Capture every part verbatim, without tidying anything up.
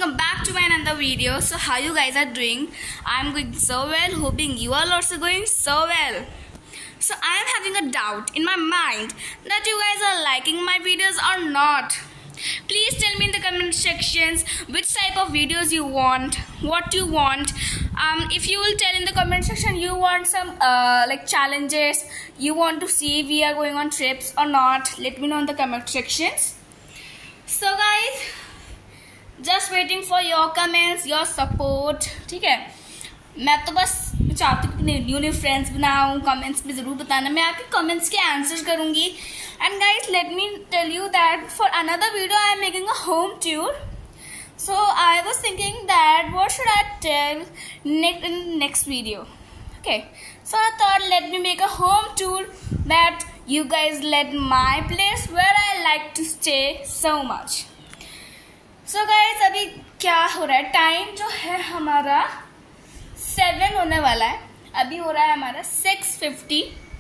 welcome back to my another video. So how you guys are doing? I'm going so well, hoping you are also going so well. So I am having a doubt in my mind that you guys are liking my videos or not. Please tell me in the comment sections which type of videos you want, what you want. Um, if you will tell in the comment section you want some uh, like challenges, you want to see we are going on trips or not, let me know in the comment sections. So guys, just waiting for your comments, your support. ठीक है, मैं तो बस चाहती हूँ कि new new friends बनाऊँ. Comments में ज़रूर बताना, मैं आपके कमेंट्स के आंसर करूँगी. And guys, let me tell you that for another video I am making a home tour. So I was thinking that what should I tell next in next video. Okay, so I thought let me make a home tour that you guys let my place where I like to stay so much. So guys, अभी क्या हो रहा है, time जो है हमारा seven होने वाला है. अभी हो रहा है हमारा सिक्स फिफ्टी.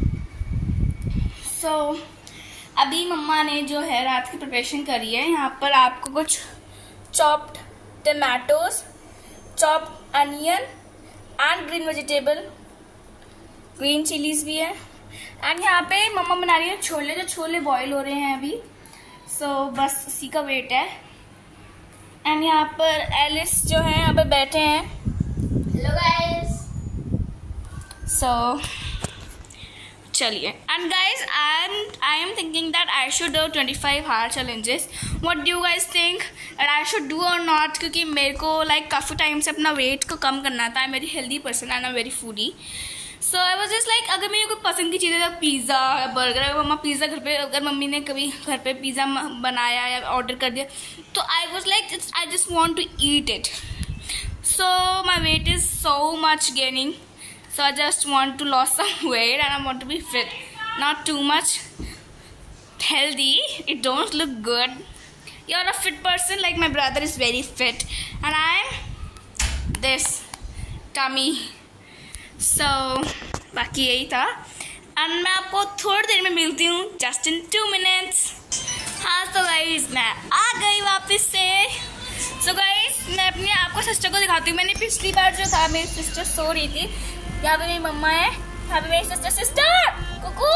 सो अभी मम्मा ने जो है रात की प्रिपरेशन करी है. यहाँ पर आपको कुछ chopped tomatoes, chopped onion and green vegetable, green chillies भी है. एंड यहाँ पे मम्मा बना रही है छोले, जो छोले बॉईल हो रहे हैं अभी. सो so, बस उसी का वेट है. एंड यहाँ पर एलिस जो है यहाँ पे बैठे हैं. Hello guys. सो चलिए. And guys, I am I am thinking that I should do twenty five hour challenges. What do you guys think that I should do or not? क्योंकि मेरे को लाइक like, काफ़ी time से अपना wait को कम करना था. I am very healthy person and I am very foodie. So I was just like, अगर मेरी कोई पसंद की चीज़ें, पिज़्ज़ा या बर्गर, अगर मम्मा पिज़्ज़ा घर पे, अगर मम्मी ने कभी घर पे पिज़्ज़ा बनाया या ऑर्डर कर दिया, तो I was like I just want to eat it. So my weight is so much gaining. So I just want to lose some weight and I want to be fit, not too much healthy. It don't look good. You're a fit person, like my brother is very fit and I'm this tummy. So बाकी यही था. and मैं आपको थोड़ी देर में मिलती हूँ, just in two minutes. हाँ तो गाइस, मैं आ गई वापस से. सो so गाइस, मैं अपनी आपको सिस्टर को दिखाती हूँ. मैंने पिछली बार जो था, मेरी सिस्टर सो रही थी. यहाँ पे मेरी मम्मा है, यहाँ पे मेरी सिस्टर. सिस्टर कुकू,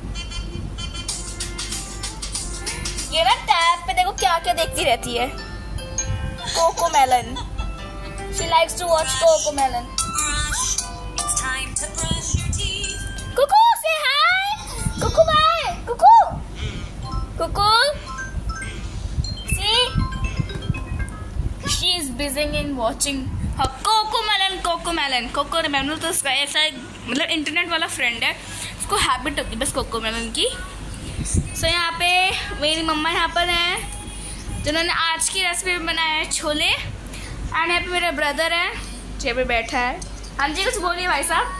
ये ना टैब पे देखो क्या क्या देखती रहती है. Cocomelon. She likes to watch Cocomelon. Kuku, say hi. Kuku bye. Kuku. Kuku. See, she is busy in watching her Cocomelon. Cocomelon Cocomelon तो उसका ऐसा मतलब इंटरनेट वाला फ्रेंड है, उसको हैबिट होती है बस कोकोमेलन की. सो so, यहाँ पे मेरी मम्मा यहाँ पर हैं, जिन्होंने आज की रेसिपी बनाया है छोले. एंड यहाँ पे मेरा ब्रदर है जो यहाँ पे बैठा है. हाँ जी, कुछ बोलिए भाई साहब.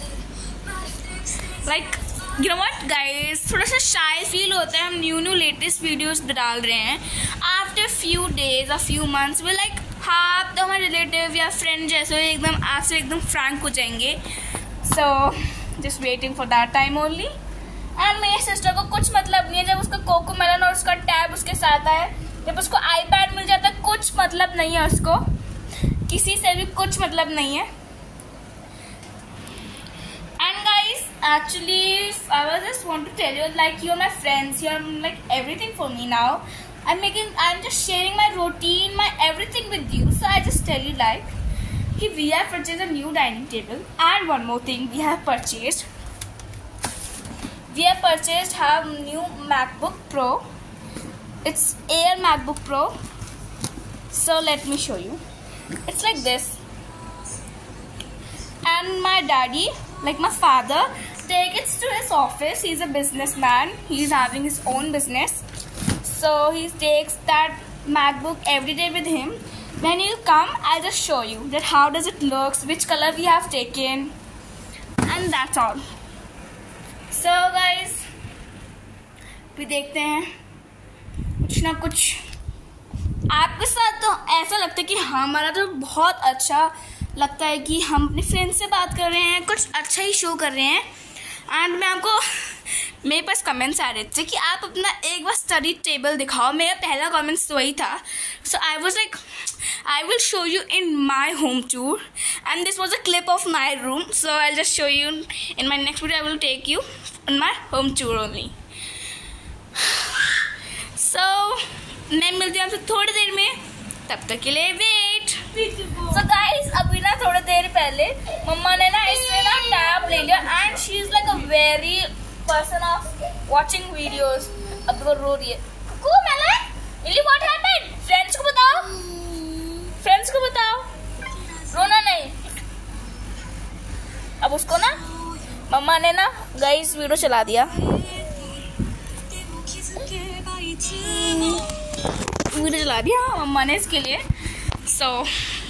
Like you know what guys, थोड़ा सा शाय फील होता है. हम न्यू न्यू लेटेस्ट वीडियोस डाल रहे हैं. आफ्टर फ्यू डेज और फ्यू मंथ्स वी लाइक, हाँ आप तो हमारे रिलेटिव या फ्रेंड जैसे एकदम आपसे एकदम फ्रैंक हो जाएंगे. So just waiting for that time only. And मेरी सिस्टर को कुछ मतलब नहीं है जब उसका कोकोमेलन और उसका टैब उसके साथ है. जब उसको आईपैड मिल जाता है, कुछ मतलब नहीं है उसको, किसी से भी कुछ मतलब नहीं है. And guys, actually I was just want to tell you like you are my friends, you are like everything for me now. I'm making, I'm just sharing my routine, my everything with you. So I just tell you like, hey, we have purchased a new dining table. And one more thing we have purchased. We have purchased our new MacBook Pro. It's Air MacBook Pro. So let me show you. It's like this. And my daddy, like my father, take it to his office. He's a businessman. He's having his own business. So he takes that MacBook every day with him. When you come, I'll just show you that how does it looks, which color we have taken, and that's all. So guys, भी देखते हैं कुछ ना कुछ. आपके साथ तो ऐसा लगता है कि हमारा तो बहुत अच्छा लगता है कि हम अपने फ्रेंड से बात कर रहे हैं, कुछ अच्छा ही शो कर रहे हैं. एंड मैं आपको, मेरे पास कमेंट्स आ रहे थे कि आप अपना एक बार स्टडी टेबल दिखाओ. मेरा पहला कमेंट्स तो वही था. So I was like, I will show you in my home tour, and this was a clip of my room, so I'll just show you in my next video. I will take you on my home tour only. So मैं मिलती हूँ आपसे थोड़ी देर में, तब तक के लिए वेट. So guys, अभी ना थोड़ी देर पहले मम्मा ने ना इससे ना टैब ले लिया, and she is like a very person of watching videos. अब वो रो रही है. Cool, Melon? Really, what happened? Friends को बताओ. Friends को बताओ. रोना नहीं. अब उसको ना मम्मा ने ना गाइस वीडियो चला दिया. वीडियो चला दिया मम्मा ने इसके लिए. सो so,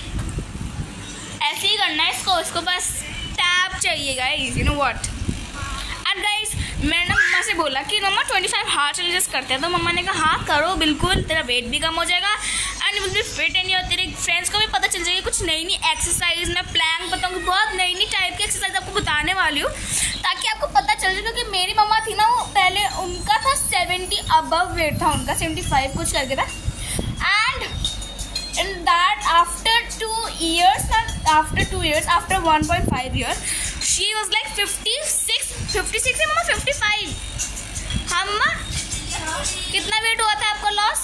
ऐसे ही करना है इसको. इसको बस टैब चाहिए guys. You know what. And guys मैंने ना मम्मा से बोला कि मम्मा पच्चीस हार्ट चैलेंजेस करते हैं, तो मम्मा ने कहा हाँ करो बिल्कुल, तेरा वेट भी कम हो जाएगा and you will be fit and your तेरे फ्रेंड्स को भी पता चल जाएगी कुछ नई नई एक्सरसाइज. मैं प्लैंक बताऊंगी, बहुत नई नई टाइप की एक्सरसाइज आपको बताने वाली हूँ ताकि आपको पता चल जाए. क्योंकि मेरी मम्मा थी ना, वो पहले उनका था सेवेंटी अबव वेट था उनका, सेवेंटी फाइव कुछ करके था. And in that after two years after two years after one point five year she was like fifty six fifty six है मम्मा, फिफ्टी फाइव. हाँ मम्मा, कितना वेट हुआ था आपका लॉस?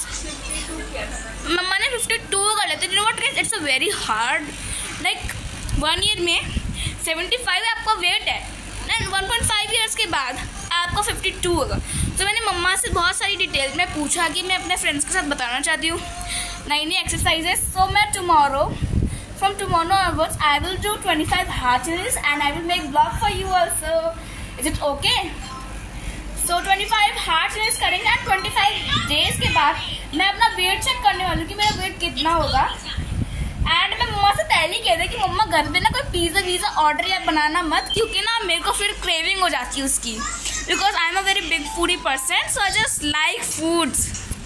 मम्मा ने फिफ्टी टू कर लेते. You know what guys, it's a very hard. Like one year में सेवेंटी फाइव आपका वेट है and one point five years के बाद आपका फिफ्टी टू होगा. तो मैंने मम्मा से बहुत सारी डिटेल में पूछा कि मैं अपने फ्रेंड्स के साथ बताना चाहती हूँ नई नई एक्सरसाइजेस. सो मैं tomorrow from tomorrow onwards I will do twenty-five heart challenges and I will make vlog for you also. Is it okay? So twenty-five heart challenges करेंगे and twenty-five days के बाद मैं अपना वेट चेक करने वाली हूँ कि मेरा वेट कितना होगा. एंड मैं मम्मा से पहले ही कह दी कि मम्मा घर पे ना कोई पिज़्ज़ा वीज़ा ऑर्डर या बनाना मत, क्योंकि ना मेरे को फिर क्रेविंग हो जाती है उसकी. Because I am a very big foodie person, so I just like foods.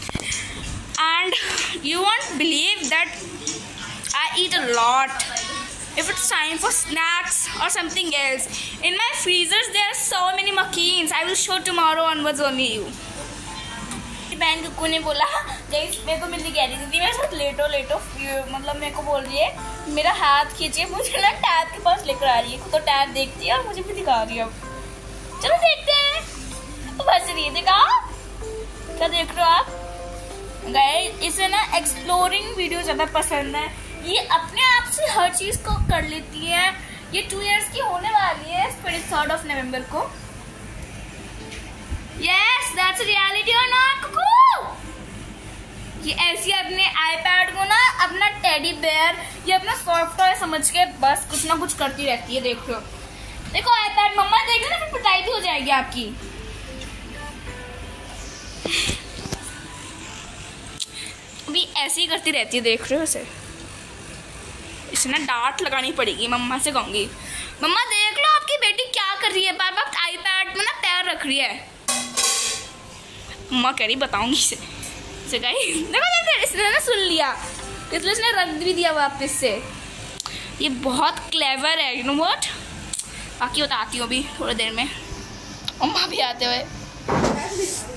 And you won't believe that I eat a lot if it's time for snacks or something else. In my freezers there are so many McCains. I will show tomorrow onwards only you. बहन कुकू ने बोला guys, मेरे को मिलने कह रही थी मेरे साथ लेटो लेटो, मतलब मेरे को बोल रही है मेरा हाथ खींचिए, मुझे ना टैब के पास लेकर आ रही है. तो टैब देखती है और मुझे भी दिखा रही है. अब चलो देखते हैं. तो बस रही है, देखा क्या देख रहे हो आप गाइस. इसे ना एक्सप्लोरिंग वीडियो ज़्यादा पसंद है. ये अपने आप से हर चीज को कर लेती है. ये टू इयर्स की होने वाली है ट्वेंटी थर्ड ऑफ नवंबर को. Yes that's reality or not Kuku. ये ऐसी अपने आईपैड को ना अपना टेडी बेयर या अपना सॉफ्ट टॉय समझ के बस कुछ ना कुछ करती रहती है. देख लो, देखो आईपैड मम्मा देख ना, फिर पिटाई भी हो जाएगी आपकी. अभी ऐसे ही करती रहती है, देख रहे हो उसे. इसे ना डांट लगानी पड़ेगी. मम्मा से कहूँगी मम्मा देख लो आपकी बेटी क्या कर रही है, बार बार आईपैड में ना पैर रख रही है. मम्मा कह रही बताऊंगी इसे. इसे गाइस देखो देखो, इसने ना सुन लिया, इसलिए इसने रख भी दिया वापस से. ये बहुत क्लेवर है. You know what. बाकी बताती हूँ अभी थोड़ी देर में, मम्मा भी आते हुए.